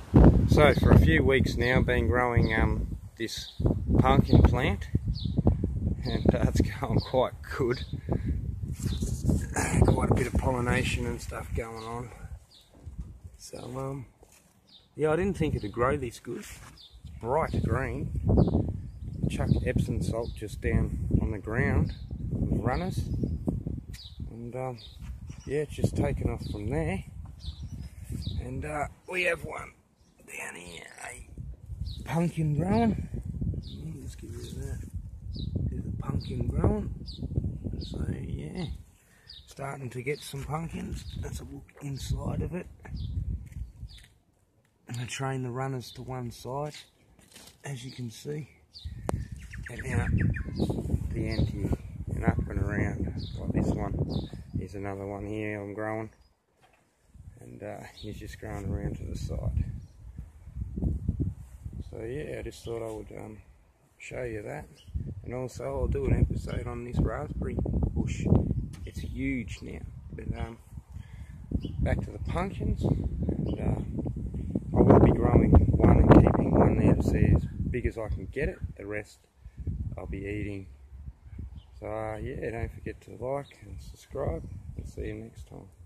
So for a few weeks now I've been growing this pumpkin plant, and it's going quite good. Quite a bit of pollination and stuff going on. So yeah, I didn't think it'd grow this good. It's bright green. Chucked Epsom salt just down on the ground with runners, and yeah, it's just taken off from there. And we have one down here, a pumpkin growing. Let's get rid of that. There's a pumpkin growing. So yeah, starting to get some pumpkins. Let's have a look inside of it. I'm going to train the runners to one side, as you can see, and out the end here, and up and around, like this one. Here's another one here I'm growing, and he's just growing around to the side. So yeah, I just thought I would show you that, and also I'll do an episode on this raspberry bush. It's huge now, but back to the pumpkins, and I will be growing one and keeping one there to see as big as I can get it. The rest I'll be eating. So yeah, don't forget to like and subscribe, and see you next time.